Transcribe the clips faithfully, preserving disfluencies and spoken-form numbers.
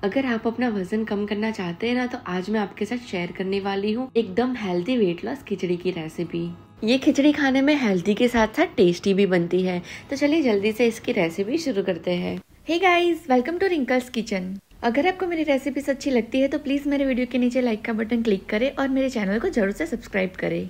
अगर आप अपना वजन कम करना चाहते हैं ना, तो आज मैं आपके साथ शेयर करने वाली हूँ एकदम हेल्दी वेट लॉस खिचड़ी की रेसिपी। ये खिचड़ी खाने में हेल्दी के साथ साथ टेस्टी भी बनती है। तो चलिए जल्दी से इसकी रेसिपी शुरू करते हैं। Hey guys, welcome to Rinkle's kitchen. अगर आपको मेरी रेसिपीज अच्छी लगती है तो प्लीज मेरे वीडियो के नीचे लाइक का बटन क्लिक करें और मेरे चैनल को जरूर से सब्सक्राइब करें।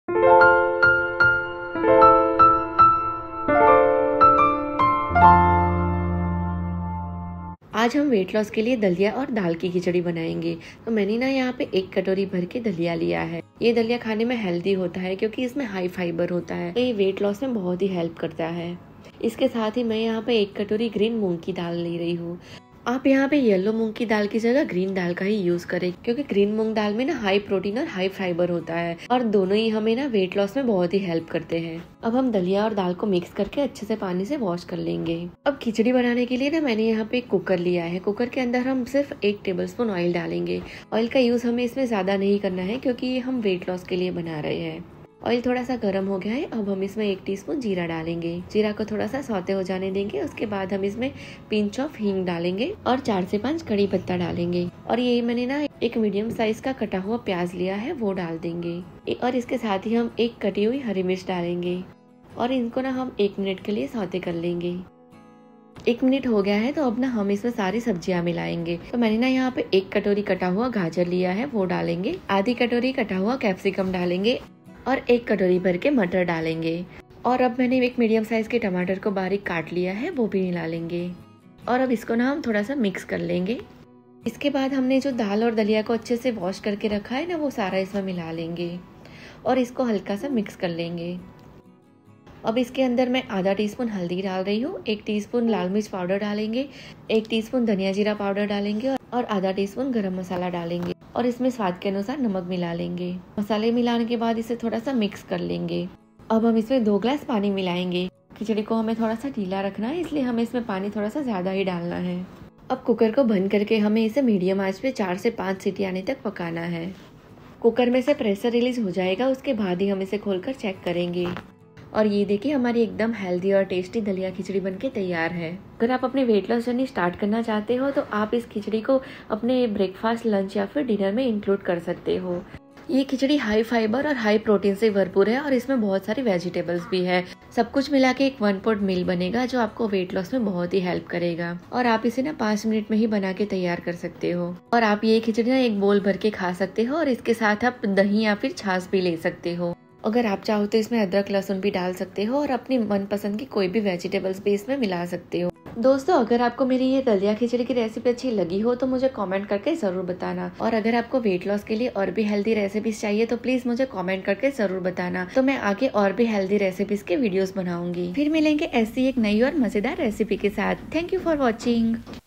आज हम वेट लॉस के लिए दलिया और दाल की खिचड़ी बनाएंगे। तो मैंने ना यहाँ पे एक कटोरी भर के दलिया लिया है। ये दलिया खाने में हेल्दी होता है क्योंकि इसमें हाई फाइबर होता है, तो ये वेट लॉस में बहुत ही हेल्प करता है। इसके साथ ही मैं यहाँ पे एक कटोरी ग्रीन मूंग की दाल ले रही हूँ। आप यहाँ पे येलो मूंग की दाल की जगह ग्रीन दाल का ही यूज करें, क्योंकि ग्रीन मूंग दाल में ना हाई प्रोटीन और हाई फाइबर होता है और दोनों ही हमें ना वेट लॉस में बहुत ही हेल्प करते हैं। अब हम दलिया और दाल को मिक्स करके अच्छे से पानी से वॉश कर लेंगे। अब खिचड़ी बनाने के लिए ना मैंने यहाँ पे एक कुकर लिया है। कुकर के अंदर हम सिर्फ एक टेबलस्पून ऑयल डालेंगे। ऑयल का यूज हमें इसमें ज्यादा नहीं करना है क्योंकि ये हम वेट लॉस के लिए बना रहे हैं। ऑयल थोड़ा सा गर्म हो गया है। अब हम इसमें एक टीस्पून जीरा डालेंगे। जीरा को थोड़ा सा सौते हो जाने देंगे। उसके बाद हम इसमें पिंच ऑफ हींग डालेंगे और चार से पांच कड़ी पत्ता डालेंगे। और ये मैंने ना एक मीडियम साइज का कटा हुआ प्याज लिया है, वो डाल देंगे। और इसके साथ ही हम एक कटी हुई हरी मिर्च डालेंगे और इनको ना हम एक मिनट के लिए सौते कर लेंगे। एक मिनट हो गया है तो अब ना हम इसमें सारी सब्जियां मिलाएंगे। तो मैंने ना यहाँ पे एक कटोरी कटा हुआ गाजर लिया है, वो डालेंगे। आधी कटोरी कटा हुआ कैप्सिकम डालेंगे और एक कटोरी भर के मटर डालेंगे। और अब मैंने एक मीडियम साइज के टमाटर को बारीक काट लिया है, वो भी मिला लेंगे। और अब इसको ना हम थोड़ा सा मिक्स कर लेंगे। इसके बाद हमने जो दाल और दलिया को अच्छे से वॉश करके रखा है ना, वो सारा इसमें मिला लेंगे और इसको हल्का सा मिक्स कर लेंगे। अब इसके अंदर मैं आधा टीस्पून हल्दी डाल रही हूँ, एक टीस्पून लाल मिर्च पाउडर डालेंगे, एक टीस्पून धनिया जीरा पाउडर डालेंगे और आधा टीस्पून गरम मसाला डालेंगे और इसमें स्वाद के अनुसार नमक मिला लेंगे। मसाले मिलाने के बाद इसे थोड़ा सा मिक्स कर लेंगे। अब हम इसमें दो ग्लास पानी मिलाएंगे। खिचड़ी को हमें थोड़ा सा ढीला रखना है, इसलिए हमें इसमें पानी थोड़ा सा ज्यादा ही डालना है। अब कुकर को बंद करके हमें इसे मीडियम आंच पे चार से पाँच सीटी आने तक पकाना है। कुकर में से प्रेशर रिलीज हो जाएगा, उसके बाद ही हम इसे खोलकर चेक करेंगे। और ये देखिए हमारी एकदम हेल्दी और टेस्टी दलिया खिचड़ी बनके तैयार है। अगर आप अपनी वेट लॉस जर्नी स्टार्ट करना चाहते हो तो आप इस खिचड़ी को अपने ब्रेकफास्ट, लंच या फिर डिनर में इंक्लूड कर सकते हो। ये खिचड़ी हाई फाइबर और हाई प्रोटीन से भरपूर है और इसमें बहुत सारी वेजिटेबल्स भी है। सब कुछ मिला के एक वन पॉट मील बनेगा जो आपको वेट लॉस में बहुत ही हेल्प करेगा। और आप इसे ना पाँच मिनट में ही बना के तैयार कर सकते हो। और आप ये खिचड़ी ना एक बोल भर के खा सकते हो और इसके साथ आप दही या फिर छाछ भी ले सकते हो। अगर आप चाहो तो इसमें अदरक लहसुन भी डाल सकते हो और अपनी मनपसंद की कोई भी वेजिटेबल्स भी इसमें मिला सकते हो। दोस्तों, अगर आपको मेरी ये दलिया खिचड़ी की रेसिपी अच्छी लगी हो तो मुझे कमेंट करके जरूर बताना। और अगर आपको वेट लॉस के लिए और भी हेल्दी रेसिपीज चाहिए तो प्लीज मुझे कमेंट करके जरूर बताना। तो मैं आगे और भी हेल्दी रेसिपीज के वीडियोस बनाऊंगी। फिर मिलेंगे ऐसी एक नई और मजेदार रेसिपी के साथ। Thank you for watching.